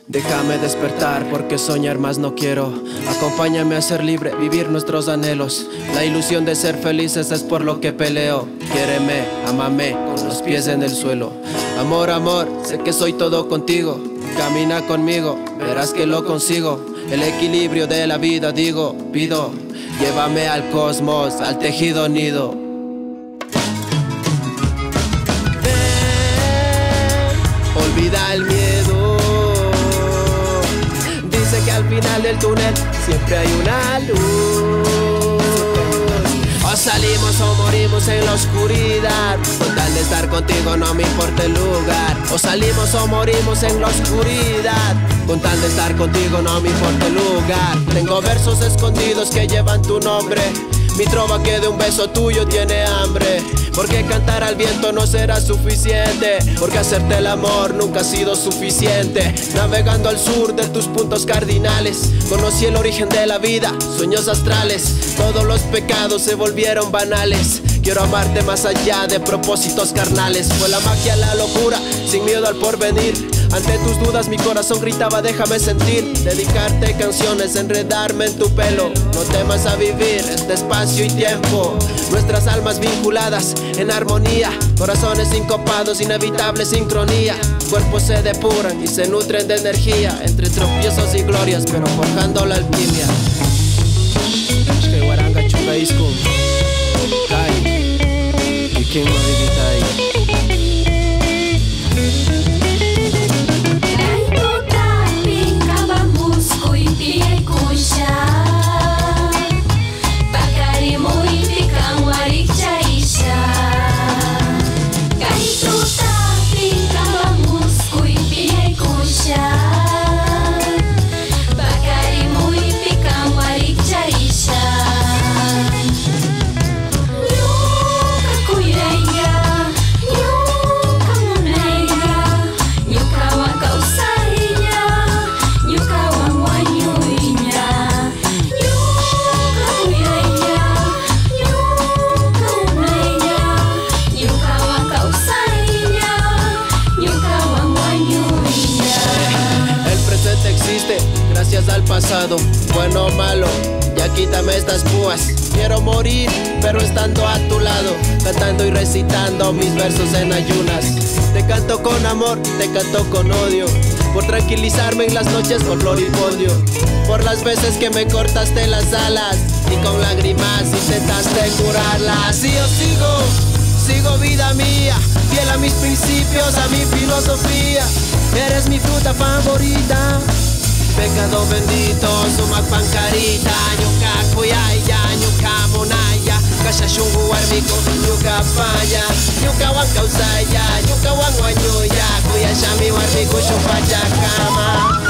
Déjame despertar porque soñar más no quiero. Acompáñame a ser libre, vivir nuestros anhelos. La ilusión de ser felices es por lo que peleo. Quiéreme, ámame, con los pies en el suelo. Amor, amor, sé que soy todo contigo. Camina conmigo, verás que lo consigo. El equilibrio de la vida, digo, pido. Llévame al cosmos, al tejido nido. Olvida el miedo. Dice que al final del túnel siempre hay una luz. O salimos o morimos en la oscuridad. Con tal de estar contigo no me importa el lugar. O salimos o morimos en la oscuridad. Con tal de estar contigo no me importa el lugar. Tengo versos escondidos que llevan tu nombre. Mi trova que de un beso tuyo tiene hambre. Porque cantar al viento no será suficiente. Porque hacerte el amor nunca ha sido suficiente. Navegando al sur de tus puntos cardinales, conocí el origen de la vida, sueños astrales. Todos los pecados se volvieron banales. Quiero amarte más allá de propósitos carnales. Fue la magia, la locura, sin miedo al porvenir. Ante tus dudas mi corazón gritaba déjame sentir. Dedicarte canciones, enredarme en tu pelo. No temas a vivir este espacio y tiempo. Nuestras almas vinculadas en armonía. Corazones sincopados, inevitable sincronía. Cuerpos se depuran y se nutren de energía. Entre tropiezos y glorias, pero forjando la alquimia. ¿Y quién no vivita ahí? Gracias al pasado, bueno o malo, ya quítame estas púas. Quiero morir, pero estando a tu lado, cantando y recitando mis versos en ayunas. Te canto con amor, te canto con odio, por tranquilizarme en las noches con floripondio. Por las veces que me cortaste las alas y con lágrimas intentaste curarlas. Y yo sigo vida mía, fiel a mis principios, a mi filosofía. Eres mi fruta favorita. Pecado bendito, sumak pancarita. Nyuka kuyaya, nyuka monaya. Kashashungu warmiko, nyuka falla. Nyuka wankausaya, nyuka wangwanyuya. Kuyashami warmiko shupachakama.